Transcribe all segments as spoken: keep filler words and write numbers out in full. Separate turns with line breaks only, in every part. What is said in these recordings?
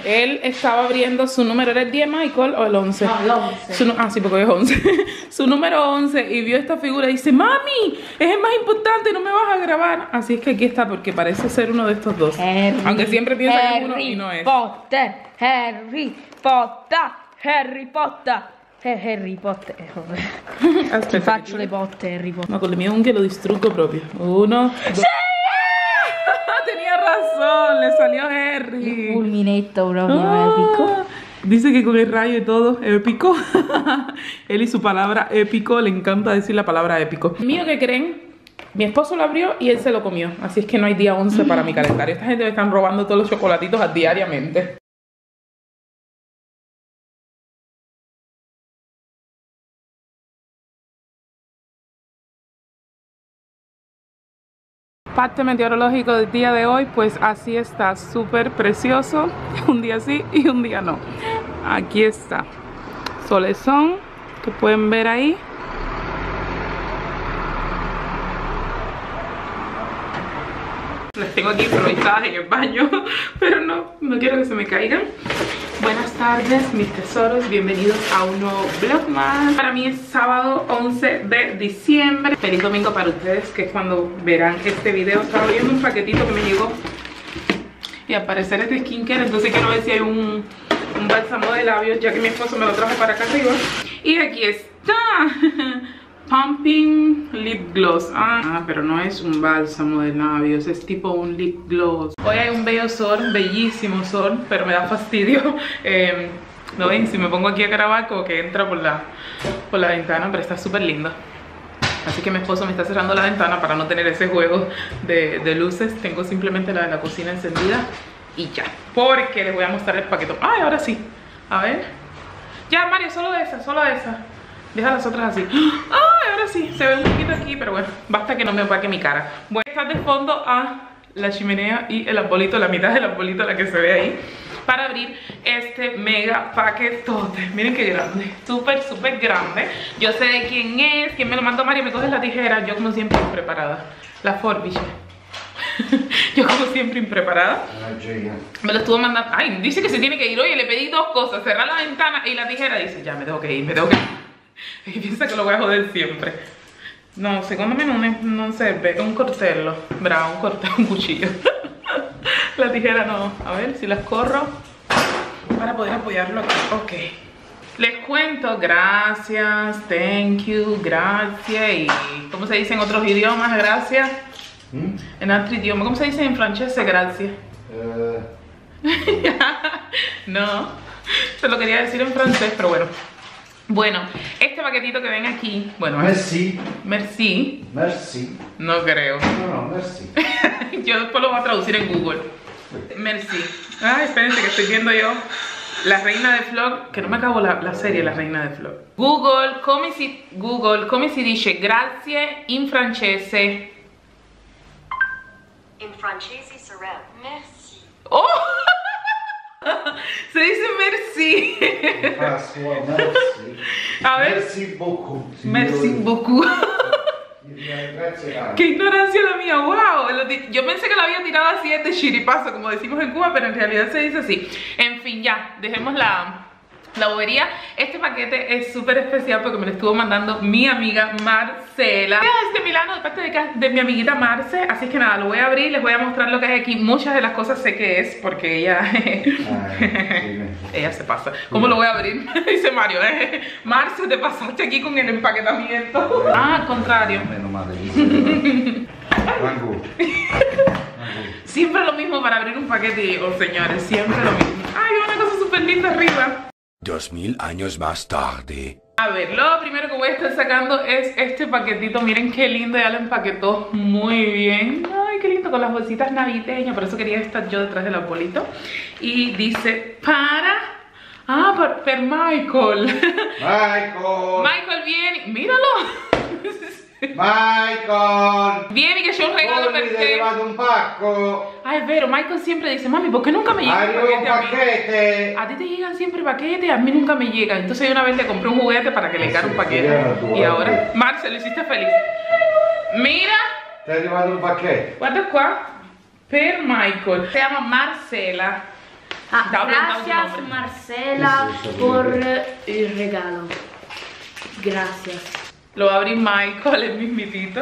él estaba abriendo su número, ¿era el diez, Michael, o el once?
No, el once.
Su, ah, sí, porque es once. Su número once, y vio esta figura y dice, mami, es el más importante, no me vas a grabar. Así es que aquí está, porque parece ser uno de estos dos.
Harry,
aunque siempre piensa que es uno
Harry
y no es.
Potter, Harry Potter, Harry Potter, eh, Harry Potter.
Aspetta,
Ti faccio le botte, Harry Potter.
ma con le mie unghie lo distruggo proprio. Uno, dos.
Sì!
Tenía razón, le salió Harry.
Il fulminetto proprio
Ah,
epico.
dice que con el rayo y todo, épico. Él y su palabra épico, le encanta decir la palabra épico. ¿Mío qué creen? Mi esposo lo abrió y él se lo comió. Así es que no hay día once para mi calendario. Esta gente me están robando todos los chocolatitos diariamente. Parte meteorológico del día de hoy, pues así está, súper precioso. Un día sí y un día no. Aquí está, solezón, que pueden ver ahí. Las tengo aquí improvisadas en el baño, pero no, no quiero que se me caigan. Buenas tardes, mis tesoros, bienvenidos a un nuevo vlog más. Para mí es sábado once de diciembre. Feliz domingo para ustedes, que es cuando verán este video. Estaba viendo un paquetito que me llegó y al parecer es de skincare, entonces quiero ver si hay un, un bálsamo de labios, ya que mi esposo me lo trajo para acá arriba. Y aquí está. Pumping Lip Gloss. Ah, pero no es un bálsamo de labios, es tipo un lip gloss. Hoy hay un bello sol, bellísimo sol, pero me da fastidio. Eh, ¿No ven? Si me pongo aquí a grabar, como que entra por la, por la ventana, pero está súper lindo. Así que mi esposo me está cerrando la ventana para no tener ese juego de, de luces. Tengo simplemente la de la cocina encendida y ya. Porque les voy a mostrar el paquete. Ay, ahora sí. A ver. Ya, Mario, solo de esa, solo de esa. Deja las otras así. Ay, ahora sí, se ve un poquito aquí, pero bueno, basta que no me opaque mi cara. Voy a estar de fondo a la chimenea y el arbolito, la mitad del arbolito, la que se ve ahí, para abrir este mega paquetote. Miren qué grande, súper, súper grande. Yo sé de quién es, quién me lo mandó. Mario, me coges la tijera. Yo como siempre impreparada. La Forbiche. Yo como siempre impreparada. Me lo estuvo mandando. Ay, dice que se tiene que ir. Oye, le pedí dos cosas, cerrar la ventana y la tijera. Dice, ya me tengo que ir, me tengo que ir. Y piensa que lo voy a joder siempre. No, secondo me non, è, non serve. È un coltello. Bravo, un coltello, un cuchillo. La tijera no. A ver si las corro para poder apoyarlo aquí. Ok. Les cuento, gracias, thank you, gracias. Y ¿cómo se dice en otros idiomas? Gracias. ¿Mm? En otro idioma. ¿Cómo se dice en francés? Gracias. Uh. No. Se lo quería decir en francés, pero bueno. Bueno, este paquetito que ven aquí, bueno,
merci.
Merci.
Merci.
No creo.
No, no, merci.
Yo después lo voy a traducir en Google. Merci. Ay, espérense que estoy viendo yo La Reina de Vlog, que no me acabo la, la serie La Reina de Vlog. Google, come si, Google, come si dice grazie in francese?
In francese sarà merci.
Oh! Se dice merci.
merci.
A ver.
Merci beaucoup.
Merci beaucoup. Qué ignorancia la mía, wow. Yo pensé que la había tirado así de chiripazo, como decimos en Cuba, pero en realidad se dice así. En fin, ya, dejemos la, la bobería. Este paquete es súper especial porque me lo estuvo mandando mi amiga Marcela. Es de Milano, de parte de, de mi amiguita Marce. Así que nada, lo voy a abrir, les voy a mostrar lo que hay aquí. Muchas de las cosas sé que es porque ella Ay, ella se pasa. ¿Cómo lo voy a abrir? Dice Mario, eh. Marce, te pasaste aquí con el empaquetamiento. Ah, al contrario. Siempre lo mismo para abrir un paquete, oh, señores, siempre lo mismo. Ay, una cosa súper linda arriba.
Dos mil años más tarde.
A ver, lo primero que voy a estar sacando es este paquetito. Miren qué lindo, ya lo empaquetó muy bien. Ay, qué lindo, con las bolsitas navideñas. Por eso quería estar yo detrás del arbolito. Y dice, para... Ah, per, per Michael.
Michael.
Michael viene, míralo.
Michael.
Vieni che c'è un regalo per te.
Ti è arrivato un pacco.
Ah, es vero, Michael siempre dice, mami, ¿por qué nunca me llega
Arriba
un paquete
un
a mí?
paquete.
A ti te llegan siempre paquetes, a mí nunca me llegan. Entonces yo una vez le compré un juguete para que le llegara un paquete. Y ahora, Marce, lo hiciste feliz. Mira.
Ti è arrivato un paquete.
Guarda qua. Per Michael. Se llama Marcela.
Ah,
Estaba preguntando tu
gracias
nombre.
Marcela
Eso, eso,
por
eso.
el regalo. Gracias.
Lo va a abrir Michael, el mismitito.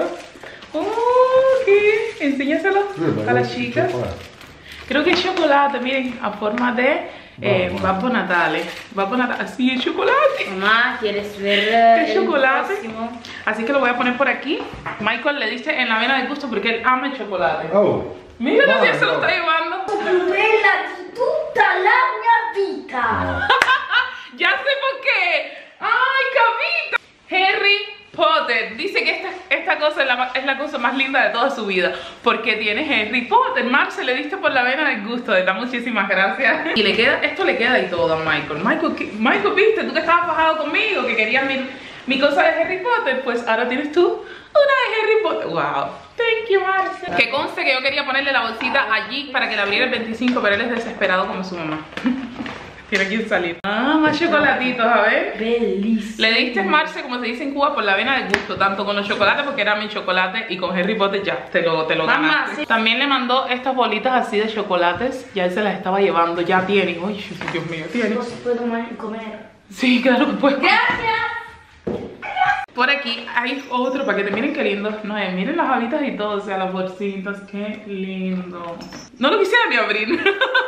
Oh, ¿qué? Enséñaselo a la chica. Creo que es chocolate, miren, a forma de eh,
Babbo.
Babbo Natale. Babbo Natale, así es chocolate.
Mamá, ¿quieres ver eh,
Es
el
chocolate.
próximo?
Así que lo voy a poner por aquí. Michael le dice en la vena del gusto porque él ama el chocolate.
Oh,
Mira,
Guarda.
ya se lo está llevando.
Bella di tutta la mia vita.
Ya sé por qué. ¡Ay, Camita! Harry Potter dice que esta, esta cosa es la, es la cosa más linda de toda su vida. Porque tiene Harry Potter. Marce, le diste por la vena del gusto. De verdad, muchísimas gracias. Y le queda, esto le queda y todo a Michael. Michael, ¿qué- Michael, viste, tú que estabas fajado conmigo, que querías mi, mi cosa de Harry Potter. Pues ahora tienes tú una de Harry Potter. Wow. Thank you, Marce. Que conste que yo quería ponerle la bolsita allí para que la abriera el veinticinco, pero él es desesperado como su mamá. Tiene que salir. Ah, más chocolatitos, a ver.
Bellissimo.
Le diste Marce, como se dice en Cuba, por la vena del gusto, tanto con los chocolates, porque era mi chocolate, y con Harry Potter ya, te lo, te lo
Mamá,
ganaste.
sí.
También le mandó estas bolitas así de chocolates, ya él se las estaba llevando, ya tiene. Uy, Dios mío, tiene.
No se puede ma- comer.
Sí, claro que puedes.
Gracias.
Por aquí hay otro paquete, miren qué lindo. No, eh, miren las habitas y todo, o sea, las bolsitas, qué lindo. No lo quisiera ni abrir.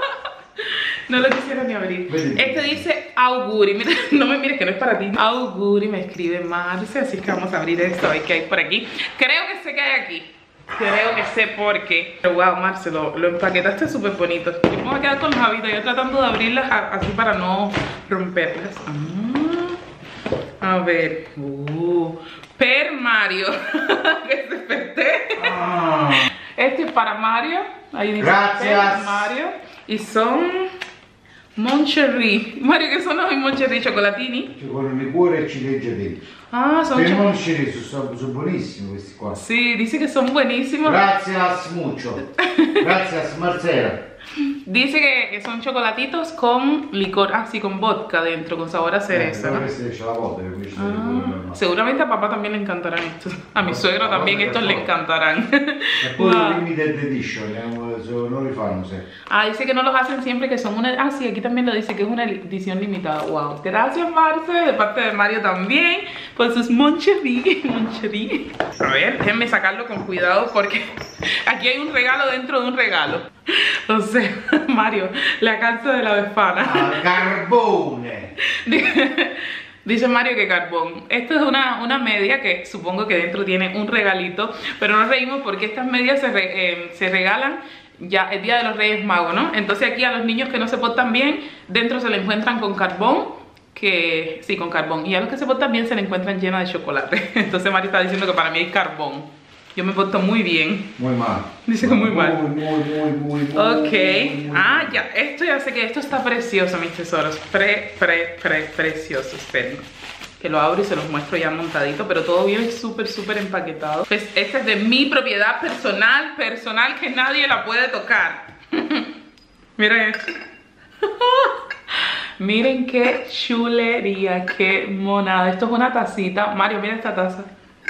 No lo quisiera ni abrir. Este dice Auguri. Mira, no me mires que no es para ti. Auguri me escribe Marce, así que vamos a abrir esto, a ver qué hay por aquí. Creo que sé qué hay aquí. Creo que sé por qué. Pero wow, Marce, lo, lo empaquetaste súper bonito. Yo me voy a quedar con las habitas, yo tratando de abrirlas a- así para no romperlas. Ah, a ver. Uh, Per Mario. Que se desperté.
ah.
Este es para Mario. Ahí dice
Gracias.
Per Mario. Y son Moncherry. Mario, che sono i Moncherry cioccolatini?
Cioè, con il liquore e ciliegia dentro.
Ah, sono
Per
cio-
non uscire, sono, sono buonissimi questi qua.
Sì, dice che sono buenísimos.
Gracias mucho. Gracias Marcela.
Dice que, que son chocolatitos con licor, ah sí, con vodka dentro, con sabor a cereza,
Eh,
¿no?
Queste c'è la volta che questi sono
Ah,
liquori normali.
seguramente a papá también le encantarán estos. A mi suegro también estos le encantarán.
E poi
Wow.
limited edition, eh, non li fanno sempre.
Ah, dice que no los hacen siempre, que son una... Ah, sí, aquí también lo dice, que es una edición limitada. Wow. Gracias, Marce, de parte de Mario también, por sus Moncherry. Moncherry. A ver, déjenme sacarlo con cuidado porque aquí hay un regalo dentro de un regalo. O sea, Mario, la calza de la Befana.
Ah, carbone!
Dice Mario que carbón. Esto es una, una media que supongo que dentro tiene un regalito, pero nos reímos porque estas medias se, re- eh, se regalan ya el día de los Reyes Magos, ¿no? Entonces aquí a los niños que no se portan bien, dentro se le encuentran con carbón, que sí, con carbón, y a los que se portan bien se le encuentran llenas de chocolate. Entonces Mario está diciendo que para mí hay carbón. Yo me porto muy bien.
Muy mal.
Dice que muy mal.
Muy, muy, muy, muy, muy.
Ok,
muy, muy,
ah,
muy.
ya, esto ya sé que esto está precioso, mis tesoros. Pre, pre, pre, precioso. Esperen, que lo abro y se los muestro ya montadito, pero todo viene súper, súper empaquetado. Pues este es de mi propiedad personal, personal, que nadie la puede tocar. Miren esto. Miren qué chulería, qué monada. Esto es una tacita. Mario, mira esta taza.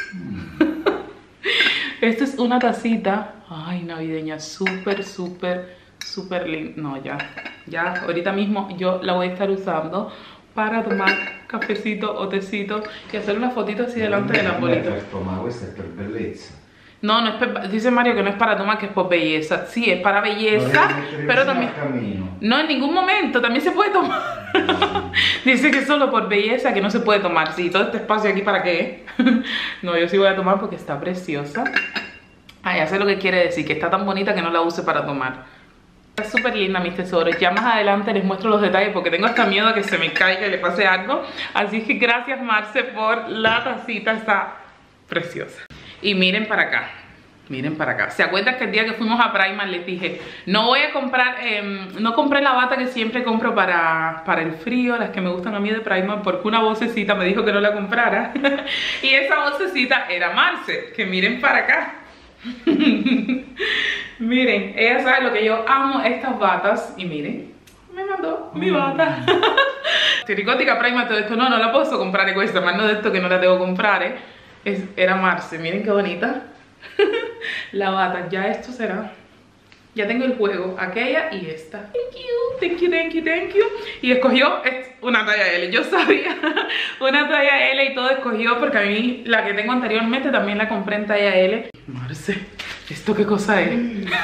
Esto es una tacita, ay, navideña, súper, súper, súper linda. No, ya, ya, ahorita mismo yo la voy a estar usando para tomar cafecito o tecito y hacer una fotito así delante de la bolita.
Ma questa è per bellezza.
No, no es per- dice Mario que no es para tomar, que es por belleza. Sí, es para belleza, pero también...
Camino.
No, en ningún momento, también se puede tomar. Dice que solo por belleza, que no se puede tomar. Sí, todo este espacio aquí, ¿para qué? No, yo sí voy a tomar porque está preciosa. Ah, ya sé lo que quiere decir, que está tan bonita que no la use para tomar. Está súper linda, mis tesoros. Ya más adelante les muestro los detalles porque tengo hasta miedo a que se me caiga y le pase algo. Así que gracias, Marce, por la tacita. Está preciosa. Y miren para acá. Miren para acá. ¿Se acuerdan que el día que fuimos a Primark les dije, no voy a comprar, eh, no compré la bata que siempre compro para, para el frío, las que me gustan a mí de Primark, porque una vocecita me dijo que no la comprara. Y esa vocecita era Marce, que miren para acá. Miren, ella sabe lo que yo amo estas batas. Y miren, me mandó mi bata. Tiricótica Primark, todo esto, no, no la posso comprare questa, ma hanno detto che non la devo comprare. Es, era Marce, miren qué bonita. La bata, ya esto será Ya tengo el juego, aquella y esta. Thank you, thank you, thank you, thank you. Y escogió una talla L. Yo sabía una talla L y todo escogió porque a mí la que tengo anteriormente también la compré en talla L. Marce, ¿esto qué cosa es?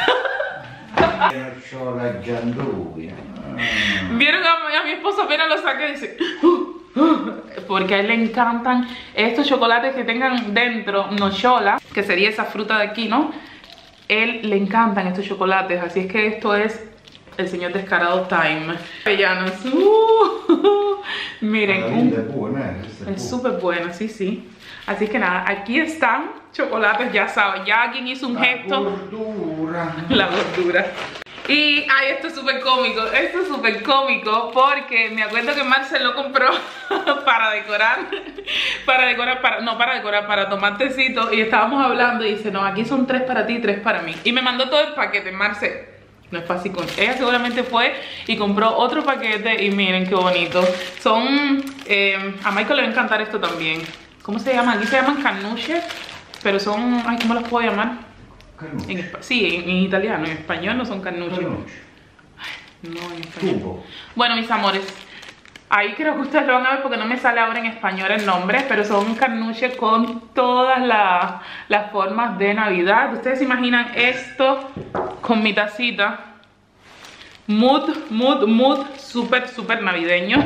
Vieron a, a mi esposo apenas lo saqué y dice... porque a él le encantan estos chocolates que tengan dentro nochola, que sería esa fruta de aquí, ¿no? Él le encantan estos chocolates, así es que esto es el señor descarado time. Avellanos, uh, miren, un, es súper buena, sí, sí. Así que nada, aquí están chocolates, ya saben, ya alguien hizo un gesto. La gordura. La gordura. Y, ay, esto es súper cómico, esto es súper cómico porque me acuerdo que Marcel lo compró para decorar, para decorar, para, no para decorar, para tomar tecito y estábamos hablando y dice, no, aquí son tres para ti y tres para mí. Y me mandó todo el paquete, Marcel. No es fácil con ella, seguramente fue y compró otro paquete y miren qué bonito. Son, eh, a Michael le va a encantar esto también. ¿Cómo se llaman? Aquí se llaman canuches, pero son, ay, ¿cómo los puedo llamar? En, sí, en, en italiano, en español no son canuches. Ay, no, en español. Tubo. Bueno, mis amores, ahí creo que ustedes lo van a ver porque no me sale ahora en español el nombre, pero son canuches con todas las, las formas de Navidad. Ustedes se imaginan esto con mi tacita. Mood, mood, mood, súper, súper navideño.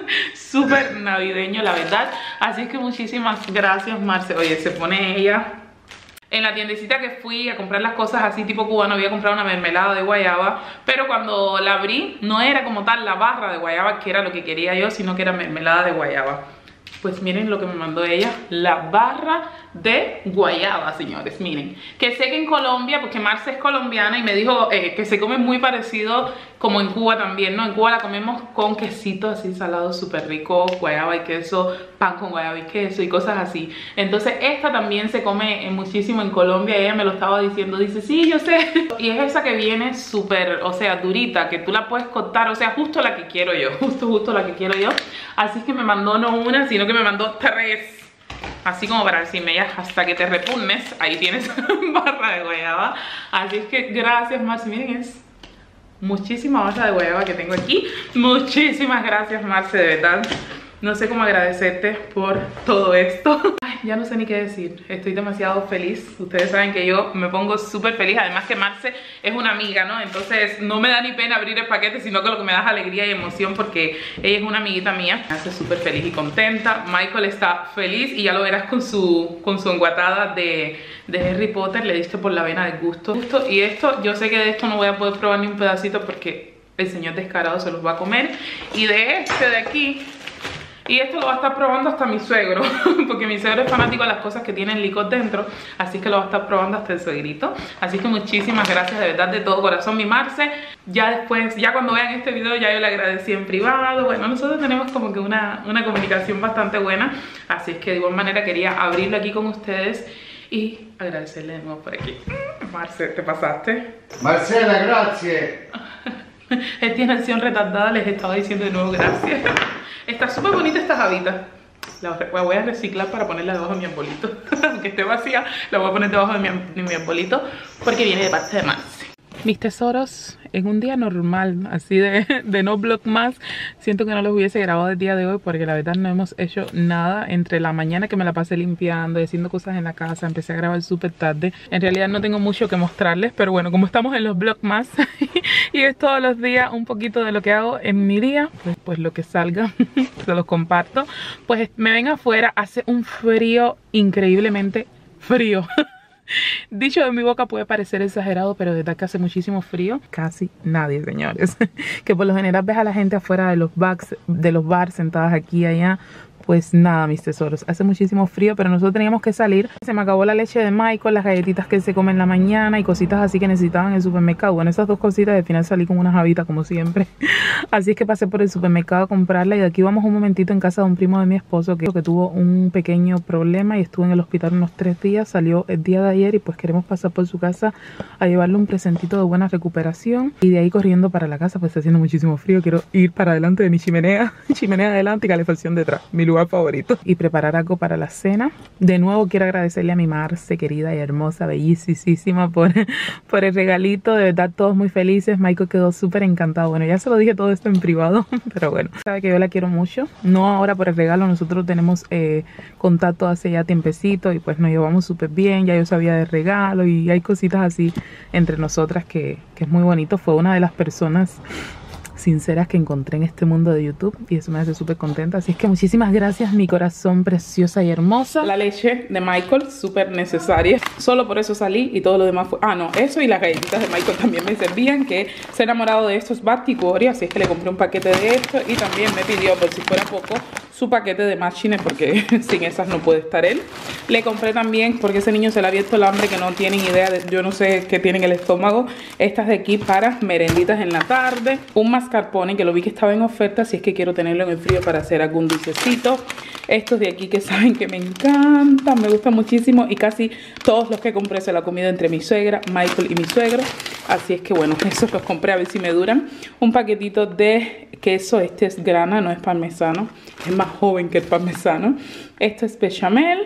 Súper navideño, la verdad. Así es que muchísimas gracias, Marce. Oye, se pone ella... En la tiendecita que fui a comprar las cosas así tipo cubano, había comprado una mermelada de guayaba, pero cuando la abrí no era como tal la barra de guayaba que era lo que quería yo, sino que era mermelada de guayaba. Pues miren lo que me mandó ella, la barra de guayaba, señores, miren. Que sé que en Colombia, porque Marce es colombiana y me dijo eh, que se come muy parecido como en Cuba también, ¿no? En Cuba la comemos con quesito así salado súper rico, guayaba y queso, pan con guayaba y queso y cosas así. Entonces esta también se come muchísimo en Colombia, ella me lo estaba diciendo, dice, sí, yo sé. Y es esa que viene súper, o sea, durita, que tú la puedes cortar, o sea, justo la que quiero yo, justo, justo la que quiero yo. Así es que me mandó no una, sino que me mandó tres. Así como para decirme ya, hasta que te repugnes, ahí tienes barra de guayaba. Así es que gracias, Marce. Miren, es muchísima barra de guayaba que tengo aquí. Muchísimas gracias, Marce, de verdad. No sé cómo agradecerte por todo esto. Ay, ya no sé ni qué decir. Estoy demasiado feliz. Ustedes saben que yo me pongo súper feliz. Además que Marce es una amiga, ¿no? Entonces no me da ni pena abrir el paquete, sino que lo que me da es alegría y emoción porque ella es una amiguita mía. Me hace súper feliz y contenta. Michael está feliz y ya lo verás con su, con su enguatada de, de Harry Potter. Le diste por la vena del gusto. Y esto, yo sé que de esto no voy a poder probar ni un pedacito porque el señor descarado se los va a comer. Y de este de aquí... Y esto lo va a estar probando hasta mi suegro, porque mi suegro es fanático de las cosas que tienen licor dentro, así que lo va a estar probando hasta el suegrito. Así que muchísimas gracias, de verdad, de todo corazón, mi Marce. Ya después, ya cuando vean este video, ya yo le agradecí en privado. Bueno, nosotros tenemos como que una, una comunicación bastante buena, así es que de igual manera quería abrirlo aquí con ustedes y agradecerle de nuevo por aquí. Marce, ¿te pasaste?
Marcela, gracias.
Él tiene acción retardada, les estaba diciendo de nuevo gracias. Está súper bonita esta jabita. La voy a reciclar para ponerla debajo de mi arbolito. Aunque esté vacía, la voy a poner debajo de mi, de mi arbolito porque viene de parte de Marce. Mis tesoros, en un día normal, así de, de no vlog más, siento que no los hubiese grabado el día de hoy porque la verdad no hemos hecho nada. Entre la mañana que me la pasé limpiando y haciendo cosas en la casa, empecé a grabar súper tarde. En realidad no tengo mucho que mostrarles, pero bueno, como estamos en los vlog más y es todos los días un poquito de lo que hago en mi día, pues, pues lo que salga se los comparto. Pues me ven afuera, hace un frío increíblemente frío. Dicho de mi boca puede parecer exagerado, pero de verdad que hace muchísimo frío. Casi nadie, señores. Que por lo general ves a la gente afuera de los bars, de los bars sentadas aquí y allá. Pues nada, mis tesoros, hace muchísimo frío, pero nosotros teníamos que salir. Se me acabó la leche de Michael, las galletitas que se comen en la mañana y cositas así que necesitaban en el supermercado. Bueno, esas dos cositas, al final salí con una jabita como siempre. Así es que pasé por el supermercado a comprarla y de aquí vamos un momentito en casa de un primo de mi esposo que, que tuvo un pequeño problema y estuvo en el hospital unos tres días. Salió el día de ayer y pues queremos pasar por su casa a llevarle un presentito de buena recuperación. Y de ahí corriendo para la casa, pues está haciendo muchísimo frío. Quiero ir para adelante de mi chimenea, chimenea adelante y calefacción detrás, mi lugar lugar favorito. Y preparar algo para la cena. De nuevo quiero agradecerle a mi Marce, querida y hermosa, bellísima, por, por el regalito. De verdad, todos muy felices. Michael quedó súper encantado. Bueno, ya se lo dije todo esto en privado, pero bueno, sabe que yo la quiero mucho. No ahora por el regalo, nosotros tenemos eh, contacto hace ya tiempecito y pues nos llevamos súper bien. Ya yo sabía del regalo y hay cositas así entre nosotras que, que es muy bonito. Fue una de las personas sinceras que encontré en este mundo de YouTube y eso me hace súper contenta. Así es que muchísimas gracias, mi corazón preciosa y hermosa. La leche de Michael, súper necesaria. Solo por eso salí y todo lo demás fue... Ah, no, eso y las galletitas de Michael también me servían, que se ha enamorado de estos Baticori, así es que le compré un paquete de esto y también me pidió, por si fuera poco, su paquete de machines porque sin esas no puede estar él. Le compré también, porque ese niño se le ha abierto el hambre que no tienen idea de, yo no sé qué tienen en el estómago, estas de aquí para merenditas en la tarde. Un mascarpone que lo vi que estaba en oferta, si es que quiero tenerlo en el frío para hacer algún dulcecito. Estos de aquí que saben que me encantan, me gustan muchísimo y casi todos los que compré se la he comido entre mi suegra, Michael y mi suegro. Así es que bueno, esos los compré a ver si me duran. Un paquetito de queso, este es grana, no es parmesano, es más joven que el parmesano. Esto es bechamel.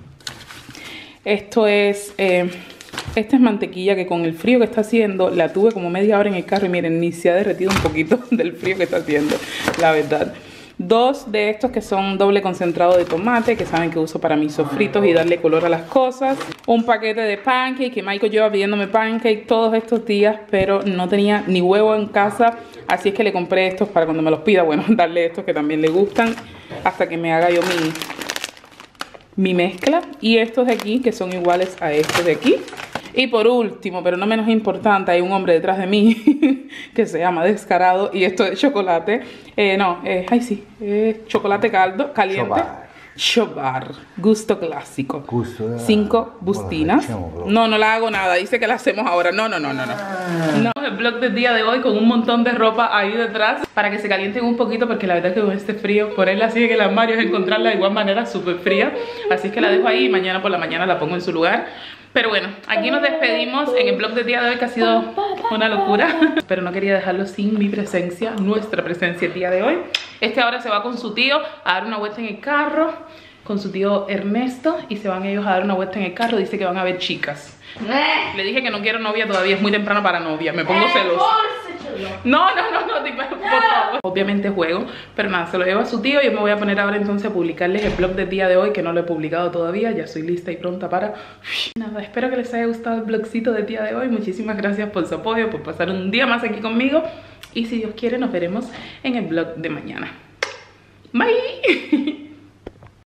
Esto es, eh, esta es mantequilla que con el frío que está haciendo la tuve como media hora en el carro y miren, ni se ha derretido un poquito del frío que está haciendo, la verdad. Dos de estos que son doble concentrado de tomate, que saben que uso para mis sofritos y darle color a las cosas. Un paquete de pancake, que Michael lleva pidiéndome pancake todos estos días, pero no tenía ni huevo en casa. Así es que le compré estos para cuando me los pida, bueno, darle estos que también le gustan, hasta que me haga yo mi, mi mezcla. Y estos de aquí, que son iguales a estos de aquí. Y por último, pero no menos importante, hay un hombre detrás de mí que se llama Descarado. Y esto es chocolate. Eh, no, eh, ay sí, eh, chocolate caldo, caliente. Chobar. Chobar, gusto clásico. Gusto, Cinco bustinas. No, no la hago nada, dice que la hacemos ahora. No, no, no, no, no. no. El vlog del día de hoy con un montón de ropa ahí detrás para que se calienten un poquito, porque la verdad es que con este frío, por él así que el armario es encontrarla de igual manera súper fría. Así es que la dejo ahí y mañana por la mañana la pongo en su lugar. Pero bueno, aquí nos despedimos en el vlog del día de hoy, que ha sido una locura. Pero no quería dejarlo sin mi presencia, nuestra presencia el día de hoy. Este ahora se va con su tío a dar una vuelta en el carro, con su tío Ernesto, y se van ellos a dar una vuelta en el carro. Dice que van a ver chicas. Le dije que no quiero novia todavía, es muy temprano para novia, me pongo celosa. No, no, no, no, tipo, por favor. Obviamente juego, pero nada, se lo llevo a su tío. Yo me voy a poner ahora entonces a publicarles el vlog del día de hoy, que no lo he publicado todavía. Ya estoy lista y pronta para... Nada, espero que les haya gustado el vlogcito del día de hoy. Muchísimas gracias por su apoyo, por pasar un día más aquí conmigo. Y si Dios quiere, nos veremos en el vlog de mañana. Bye.